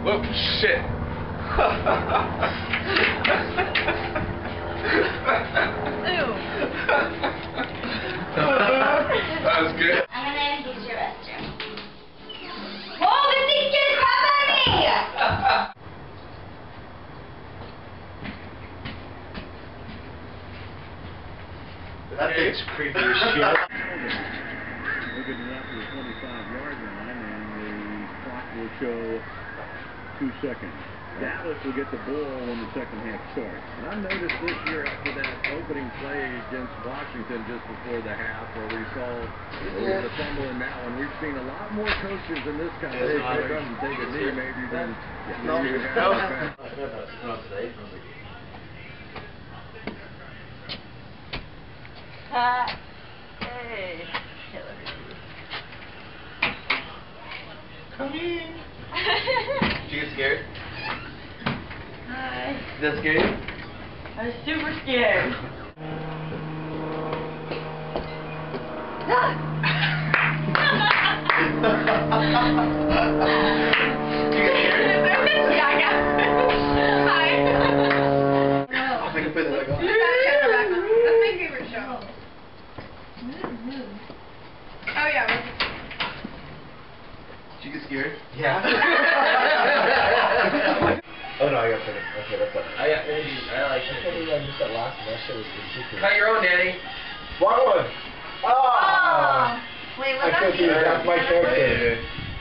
Whoop, shit. Ew. That was good. I'm gonna use your restroom. Whoa, this thing's getting crap out of me! That thing's creepy as shit. Looking up to the 25-yard line, and the clock will show 2 seconds. Dallas will get the ball when the second half starts. And I noticed this year after that opening play against Washington just before the half, where we saw the fumble in that one, we've seen a lot more coaches in this kind of situation take a knee maybe than you have. Hey, Hilary. Come in. Did you get scared? Hi. Did that scare you? I was super scared. Did you get scared? Yeah, I got Hi. I can put that back on. Put that camera back on. That's my favorite show. Oh, yeah. Did you get scared? Yeah. Oh no, I got it. Okay, that's up. I like it. I missed that last one. That shit was ridiculous. Cut your own, Danny. Wrong one. Oh! Wait, was I that couldn't do that. That's my character.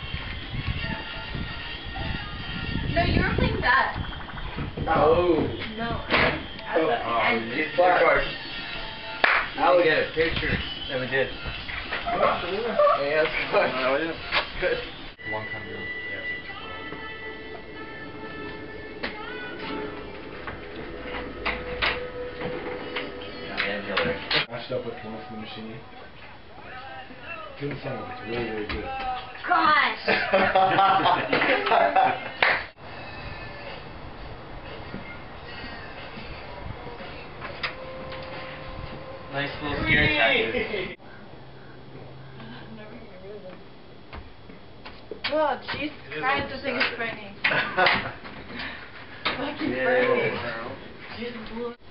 No, you were playing that. Oh. No. Get your card. I'll get a picture. Yeah, we did. Yeah, that's fun. Oh, yeah. Good. A long time ago. Mashed up with one from the machine. Good song. It's really, really good. Gosh! Nice little scare tactic. Oh, Jesus Christ, this thing is frightening. Fucking frightening. Jesus.